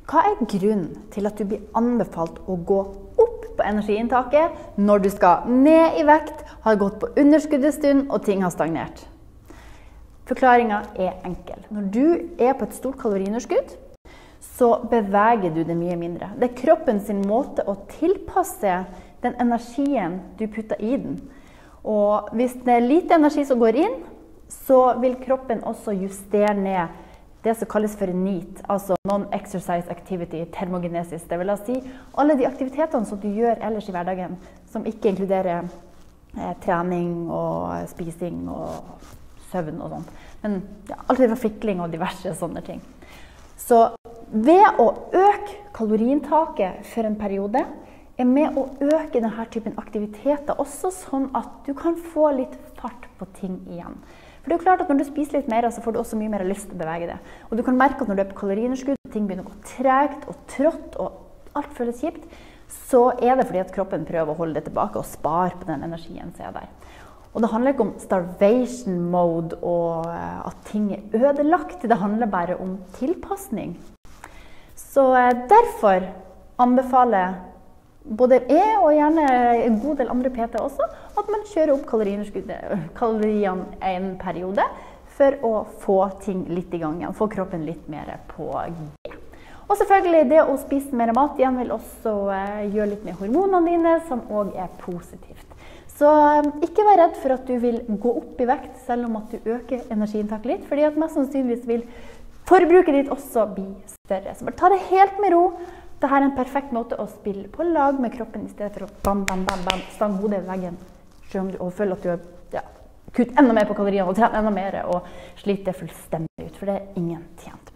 Hva er grunnen til at du blir anbefalt å gå opp på energiinntaket når du skal ned i vekt, har gått på underskudd en stund og ting har stagnert? Forklaringen er enkel. Når du er på et stort kaloriunderskudd, så beveger du det mye mindre. Det er kroppen sin måte å tilpasse den energien du putter i den. Og hvis det er lite energi som går inn, så vil kroppen også justere ned det som kalles for NEAT, altså Non-Exercise Activity, termogenesis. Det vil si alle de aktivitetene som du gjør ellers i hverdagen, som ikke inkluderer trening og spising og søvn og sånt. Men ja, alt det fra fikling og diverse sånne ting. Så ved å øke kaloriinntaket for en periode, er med å øke denne typen aktiviteter også, sånn at du kan få litt fart på ting igjen. For det er jo klart at når du spiser litt mer, så får du også mye mer lyst til å bevege det. Og du kan merke at når du er på kaloriunderskudd, ting begynner å gå tregt og trått, og alt føles kjipt, så er det fordi at kroppen prøver å holde det tilbake og spare på den energien som er der. Og det handler ikke om starvation mode og at ting er ødelagt, det handler bare om tilpasning. Så derfor anbefaler både jeg og gjerne en god del andre PT også, at man kjører opp kaloriene en periode for å få ting litt i gang igjen, få kroppen litt mer på G. Og selvfølgelig det å spise mer mat igjen vil også gjøre litt med hormonene dine, som også er positivt. Så ikke vær redd for at du vil gå opp i vekt, selv om at du øker energiinntaket litt, fordi at mest sannsynligvis vil forbruket ditt også bli større. Så bare ta det helt med ro. Dette er en perfekt måte å spille på lag med kroppen i stedet for å bam, bam, bam, bam, stange hodet i veggen. Selv om du føler at du har kutt enda mer på kaloriene og trent enda mer og sliter fullstendig ut, for det er ingen tjent.